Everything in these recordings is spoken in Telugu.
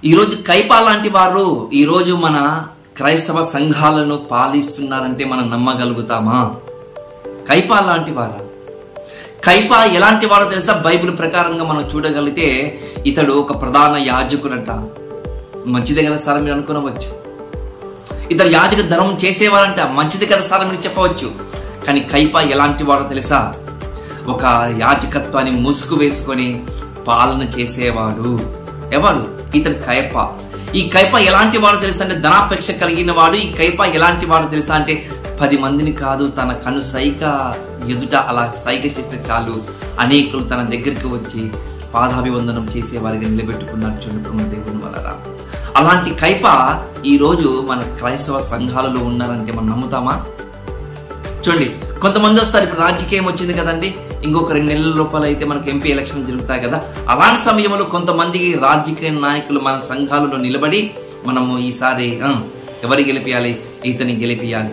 ఈరోజు కైపా లాంటి వారు ఈరోజు మన క్రైస్తవ సంఘాలను పాలిస్తున్నారంటే మనం నమ్మగలుగుతామా? కైపా లాంటి వారా? కైపా ఎలాంటి వాడో తెలుసా? బైబిల్ ప్రకారంగా మనం చూడగలిగితే ఇతడు ఒక ప్రధాన యాజకుడంట. మంచిదే కదా సార్ మీరు అనుకోవచ్చు. ఇతడు యాజక ధర్మం చేసేవాడంట. మంచిది కదా సార్ మీరు చెప్పవచ్చు. కానీ కైపా ఎలాంటి వాడో తెలుసా? ఒక యాజకత్వాన్ని ముసుగు వేసుకొని పాలన చేసేవాడు. ఎవరు? ఇతడు కైపా. ఈ కైపా ఎలాంటి వాడు తెలుసా అంటే ధనాపేక్ష కలిగిన వాడు. ఈ కైపా ఎలాంటి వాడు తెలుసా అంటే 10 మందిని కాదు, తన కను సైగ ఎదుట అలా సైగ చేస్తే చాలు అనేకులు తన దగ్గరికి వచ్చి పాదాభివందనం చేసేవారిగా నిలబెట్టుకున్నారు. చూడండి దేవుని వలన. అలాంటి కైపా ఈరోజు మన క్రైస్తవ సంఘాలలో ఉన్నారంటే మనం నమ్ముతామా? చూడండి, కొంతమంది వస్తారు. ఇప్పుడు రాజకీయం వచ్చింది కదండి, ఇంకొక 2 నెలల లోపల అయితే మనకు ఎంపీ ఎలక్షన్ జరుగుతాయి కదా. అలాంటి సమయంలో కొంతమంది రాజకీయ నాయకులు మన సంఘాలలో నిలబడి మనము ఈసారి ఎవరు గెలిపియాలి? ఇతని గెలిపియాలి.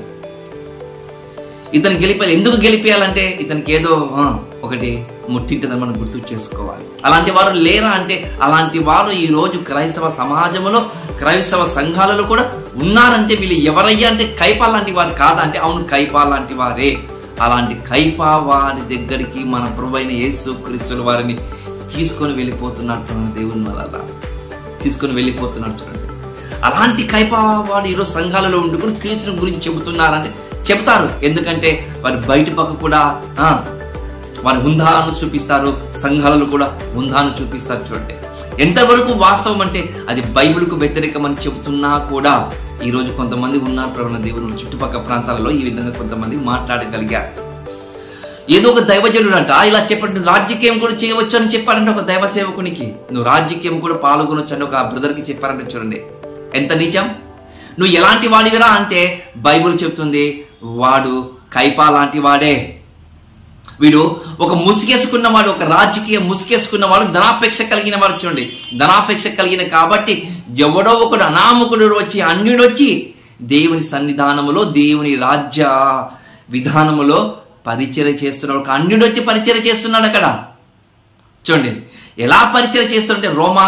ఎందుకు గెలిపియాలంటే ఇతనికి ఏదో ఒకటి ముట్టింటుందని మనం గుర్తు చేసుకోవాలి. అలాంటి వారు లేరా అంటే అలాంటి వారు ఈ రోజు క్రైస్తవ సమాజంలో క్రైస్తవ సంఘాలలో కూడా ఉన్నారంటే వీళ్ళు ఎవరయ్యా అంటే కైపా లాంటి వారు కాదా అంటే అవును, కైపా లాంటి వారే. అలాంటి కైపా వారి దగ్గరికి మన ప్రభువైన యేసు క్రీస్తుల వారిని తీసుకొని వెళ్ళిపోతున్నట్టు దేవుని వల్ల తీసుకొని వెళ్ళిపోతున్నట్టు చూడండి. అలాంటి కైపా వాడు ఈరోజు సంఘాలలో ఉండుకొని క్రీస్తుని గురించి చెబుతున్నారంటే చెప్తారు. ఎందుకంటే వారి బయట పక్క కూడా వారి హుందాను చూపిస్తారు, సంఘాలలో కూడా హుందాను చూపిస్తారు. చూడండి ఎంతవరకు వాస్తవం అంటే అది బైబిల్కు వ్యతిరేకమని చెబుతున్నా కూడా ఈరోజు కొంతమంది ఉన్నారు ప్రభువైన దేవుని చుట్టుపక్కల ప్రాంతాలలో ఈ విధంగా కొంతమంది మాట్లాడగలిగారు. ఏదో ఒక దైవజనుడు అంట ఇలా చెప్పండి, రాజకీయం కూడా చేయవచ్చు అని చెప్పారంటే ఒక దైవ సేవకునికి. నువ్వు రాజకీయం కూడా పాల్గొనొచ్చు అని ఒక బ్రదర్కి చెప్పారంటే చూడండి ఎంత నిజం. నువ్వు ఎలాంటి వాడివిరా అంటే బైబిల్ చెప్తుంది వాడు కైపా లాంటి వాడే. వీడు ఒక ముసుగేసుకున్నవాడు, ఒక రాజకీయ ముసుగేసుకున్నవాడు, ధనాపేక్ష కలిగిన వాడు. చూడండి ధనాపేక్ష కలిగిన కాబట్టి ఎవడో ఒకడు అనామకుడు వచ్చి అన్యుడు వచ్చి దేవుని సన్నిధానములో దేవుని రాజ్య విధానములో పరిచర్య చేస్తున్నాడు. ఒక అన్యుడు వచ్చి పరిచర్య చేస్తున్నాడు అక్కడ. చూడండి ఎలా పరిచర్య చేస్తుంటే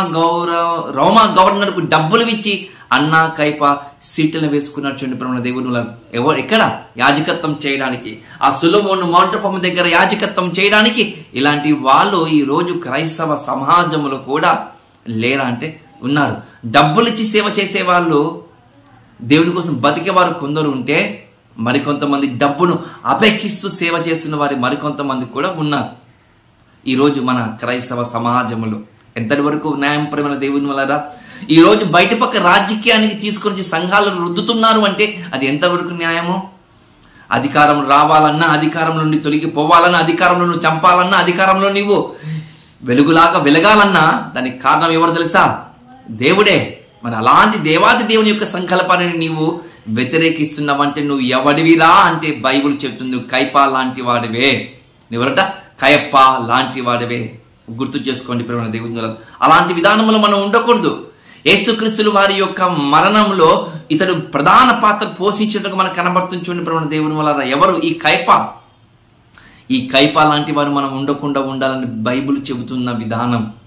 రోమా గవర్నర్కు డబ్బులు ఇచ్చి అన్నా కైపా సీట్లను వేసుకున్నాడు. చూడండి ప్రభువైన దేవుని ఎక్కడ యాజకత్వం చేయడానికి, ఆ సొలొమోను మంటపం దగ్గర యాజకత్వం చేయడానికి. ఇలాంటి వాళ్ళు ఈ రోజు క్రైస్తవ సమాజంలో కూడా లేరా అంటే ఉన్నారు. డబ్బులు ఇచ్చి సేవ చేసే వాళ్ళు, దేవుని కోసం బతికేవారు కొందరు ఉంటే మరికొంతమంది డబ్బును అపేక్షిస్తూ సేవ చేస్తున్న వారి మరికొంతమంది కూడా ఉన్నారు ఈరోజు మన క్రైస్తవ సమాజంలో. ఎంతటి వరకు న్యాయం ప్రేమ దేవుని వల్ల ఈ రోజు బయట పక్క రాజకీయానికి తీసుకొచ్చి సంఘాలను రుద్దుతున్నారు అంటే అది ఎంతవరకు న్యాయమో? అధికారం రావాలన్నా, అధికారం నుండి తొలగిపోవాలన్నా, అధికారంలో నువ్వు చంపాలన్నా, అధికారంలో నువ్వు వెలుగులాగా వెలగాలన్నా దానికి కారణం ఎవరు తెలుసా? దేవుడే. మరి అలాంటి దేవాది దేవుని యొక్క సంకల్పాన్ని నీవు వ్యతిరేకిస్తున్నావంటే నువ్వు ఎవడివిరా అంటే బైబిల్ చెప్తుంది నువ్వు కైపా లాంటి వాడివే. నువ్వరట కయప్ప లాంటి వాడివే. గుర్తు చేసుకోండి ప్రేమ దేవుని. అలాంటి విధానంలో మనం ఉండకూడదు. యేసుక్రీస్తుల వారి యొక్క మరణంలో ఇతడు ప్రధాన పాత్ర పోషించినట్టుగా మనకు కనబడుతుంది. చూడండి ప్రేమ దేవుని వల్ల ఎవరు? ఈ కైపా. ఈ కైపా లాంటి వారు మనం ఉండకుండా ఉండాలని బైబిల్ చెబుతున్న విధానం.